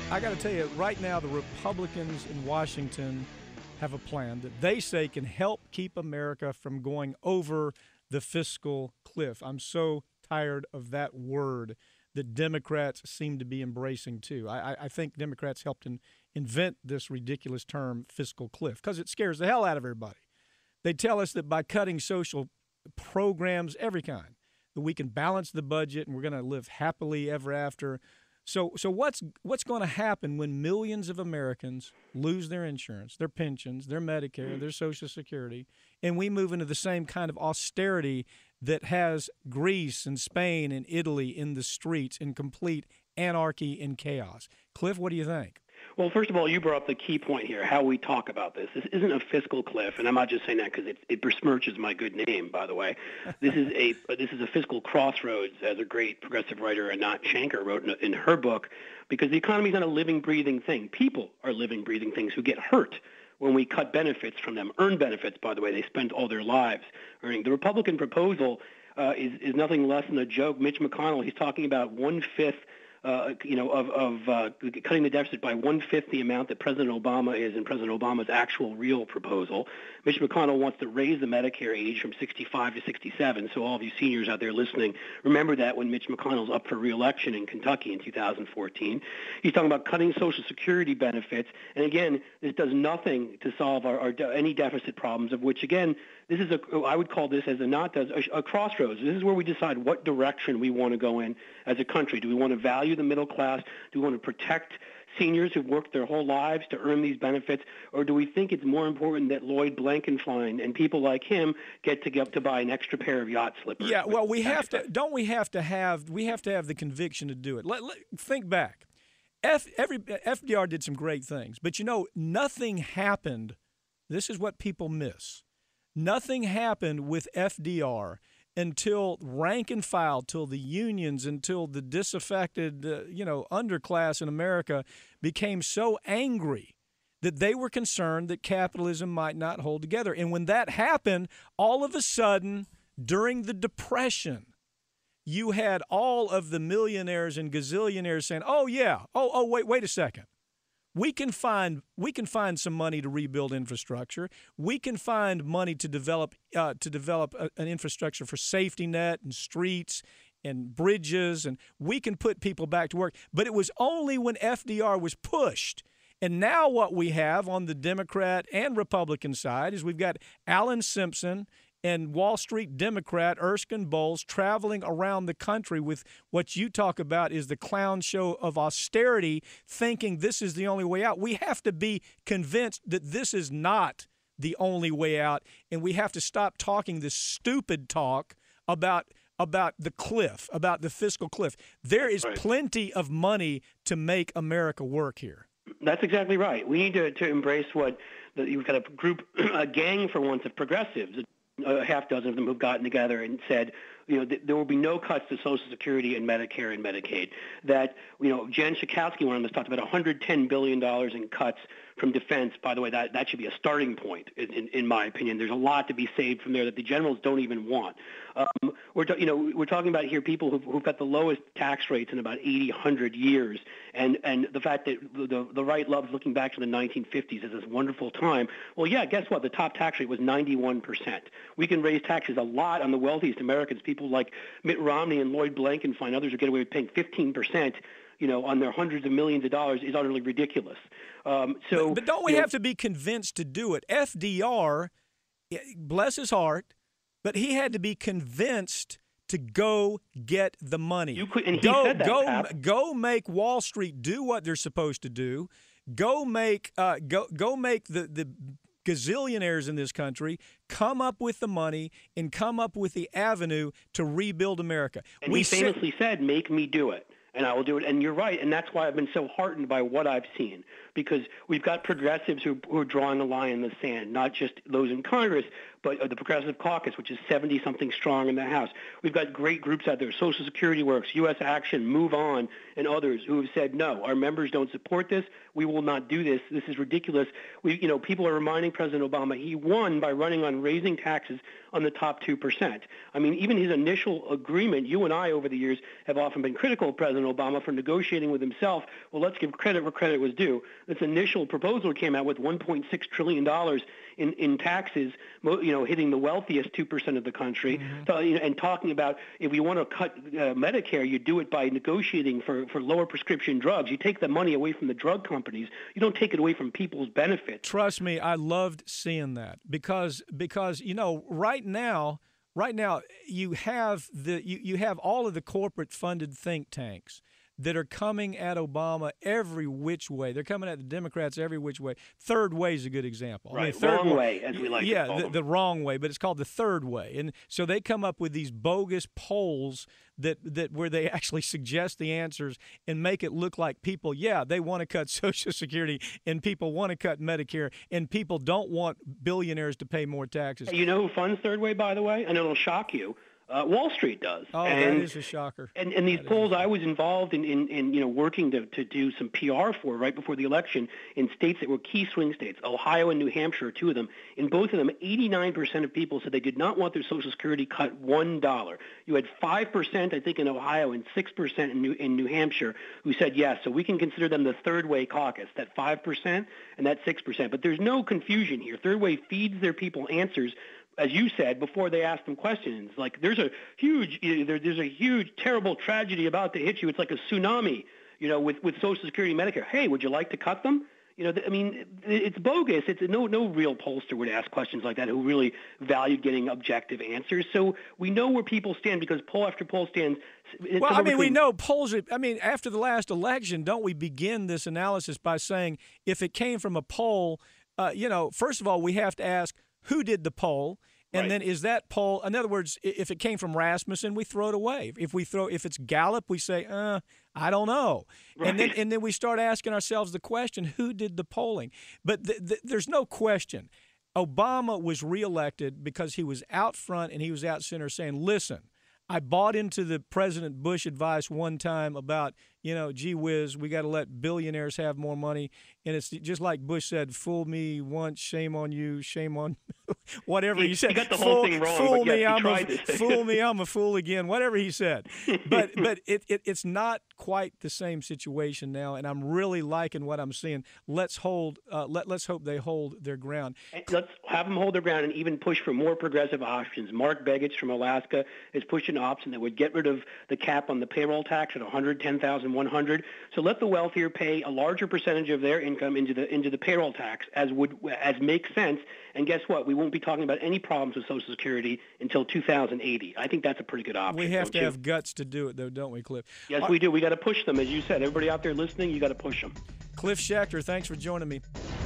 I got to tell you, right now, the Republicans in Washington have a plan that they say can help keep America from going over the fiscal cliff. I'm so tired of that word that Democrats seem to be embracing, too. I think Democrats helped invent this ridiculous term, fiscal cliff, because it scares the hell out of everybody. They tell us that by cutting social programs, every kind, that we can balance the budget and we're going to live happily ever after. So what's going to happen when millions of Americans lose their insurance, their pensions, their Medicare, their Social Security, and we move into the same kind of austerity that has Greece and Spain and Italy in the streets in complete anarchy and chaos? Cliff, what do you think? Well, first of all, you brought up the key point here, how we talk about this. This isn't a fiscal cliff, and I'm not just saying that because it besmirches my good name, by the way. This is a fiscal crossroads, as a great progressive writer, Anat Shanker, wrote in her book, because the economy is not a living, breathing thing. People are living, breathing things who get hurt when we cut benefits from them. Earned benefits, by the way, they spend all their lives earning. The Republican proposal is nothing less than a joke. Mitch McConnell, he's talking about one-fifth cutting the deficit by one-fifth the amount that President Obama is in President Obama's actual real proposal. Mitch McConnell wants to raise the Medicare age from 65 to 67. So all of you seniors out there listening, remember that when Mitch McConnell's up for re-election in Kentucky in 2014. He's talking about cutting Social Security benefits. And again, this does nothing to solve any deficit problems, of which, again, this is I would call this, as Anat does, a crossroads. This is where we decide what direction we want to go in as a country. Do we want to value the middle class? Do we want to protect seniors who've worked their whole lives to earn these benefits? Or do we think it's more important that Lloyd Blankfein and people like him get to buy an extra pair of yacht slippers? Yeah, well, we have to have the conviction to do it. Think back. FDR did some great things, but nothing happened. This is what people miss. Nothing happened with FDR until rank and file, till the unions, until the disaffected, underclass in America became so angry that they were concerned that capitalism might not hold together. And when that happened, all of a sudden, during the Depression, you had all of the millionaires and gazillionaires saying, "Oh yeah, wait a second. We can find some money to rebuild infrastructure. We can find money to develop an infrastructure for safety net and streets and bridges, and we can put people back to work." But it was only when FDR was pushed. And now what we have on the Democrat and Republican side is we've got Alan Simpson and Wall Street Democrat Erskine Bowles traveling around the country with what you talk about is the clown show of austerity, thinking this is the only way out. We have to be convinced that this is not the only way out, and we have to stop talking this stupid talk about the cliff, about the fiscal cliff. There is plenty of money to make America work here. That's exactly right. We need to embrace you've got a gang for once of progressives, a half dozen of them who've gotten together and said, there will be no cuts to Social Security and Medicare and Medicaid. That, Jen Schakowsky, one of them, has talked about $110 billion in cuts from defense. By the way, that should be a starting point, in my opinion. There's a lot to be saved from there that the generals don't even want. We're talking about here people who've got the lowest tax rates in about 100 years, and the fact that the right loves looking back to the 1950s as this wonderful time. Well, yeah, guess what? The top tax rate was 91%. We can raise taxes a lot on the wealthiest Americans. People like Mitt Romney and Lloyd Blankfein, others are getting away with paying 15%. On their hundreds of millions of dollars is utterly ridiculous. But don't we have to be convinced to do it? FDR, bless his heart, but he had to be convinced to go get the money. Go make Wall Street do what they're supposed to do. Go make the gazillionaires in this country come up with the money and come up with the avenue to rebuild America. And he famously said, "Make me do it." And I will do it. And you're right. And that's why I've been so heartened by what I've seen, because we've got progressives who are drawing a line in the sand, not just those in Congress, but the Progressive Caucus, which is 70-something strong in the House. We've got great groups out there, Social Security Works, U.S. Action, Move On, and others who have said, no, our members don't support this. We will not do this. This is ridiculous. People are reminding President Obama he won by running on raising taxes on the top 2%. I mean, even his initial agreement, you and I over the years have often been critical of President Obama for negotiating with himself. Well, let's give credit where credit was due. This initial proposal came out with $1.6 trillion in taxes, hitting the wealthiest 2% of the country, and talking about if you want to cut Medicare, you do it by negotiating for lower prescription drugs. You take the money away from the drug companies. You don't take it away from people's benefits. Trust me, I loved seeing that because right now you have all of the corporate funded think tanks that are coming at Obama every which way. They're coming at the Democrats every which way. Third way is a good example. Right, wrong way, as we like to call them. The wrong way, but it's called the third way. And so they come up with these bogus polls that where they actually suggest the answers and make it look like people, they want to cut Social Security and people want to cut Medicare and people don't want billionaires to pay more taxes. Hey, you know who funds third way, by the way? And it'll shock you. Wall Street does. Oh, that is a shocker. And these polls, I was involved in working to do some PR for right before the election in states that were key swing states. Ohio and New Hampshire are two of them. In both of them, 89% of people said they did not want their Social Security cut $1. You had 5%, I think, in Ohio and 6% in New Hampshire who said yes. So we can consider them the third way caucus, that 5% and that 6%. But there's no confusion here. Third way feeds their people answers, as you said, before they ask them questions. Like there's a huge, terrible tragedy about to hit you. It's like a tsunami, with Social Security and Medicare. Hey, would you like to cut them? It's bogus. It's no real pollster would ask questions like that who really valued getting objective answers. So we know where people stand because poll after poll stands. We know polls. After the last election, don't we begin this analysis by saying if it came from a poll, first of all, we have to ask who did the poll. And then is that poll, in other words, if it came from Rasmussen, we throw it away. If it's Gallup, we say, I don't know. Right. And then we start asking ourselves the question, who did the polling? But there's no question. Obama was reelected because he was out front and he was out center saying, listen, I bought into the President Bush advice one time about, gee whiz, we got to let billionaires have more money. And it's just like Bush said, fool me once, shame on you, shame on whatever he said. He got the whole thing wrong, fool but me, yes, fool me, I'm a fool again, whatever he said. But it's not quite the same situation now, and I'm really liking what I'm seeing. Let's hope they hold their ground. And let's have them hold their ground and even push for more progressive options. Mark Begich from Alaska is pushing an option that would get rid of the cap on the payroll tax at $110,100. So let the wealthier pay a larger percentage of their income into the payroll tax as makes sense. And guess what? We won't be talking about any problems with Social Security until 2080. I think that's a pretty good option. We have to have guts to do it, though, don't we, Cliff? Yes, we do. We got to push them, as you said. Everybody out there listening, you got to push them. Cliff Schecter, thanks for joining me.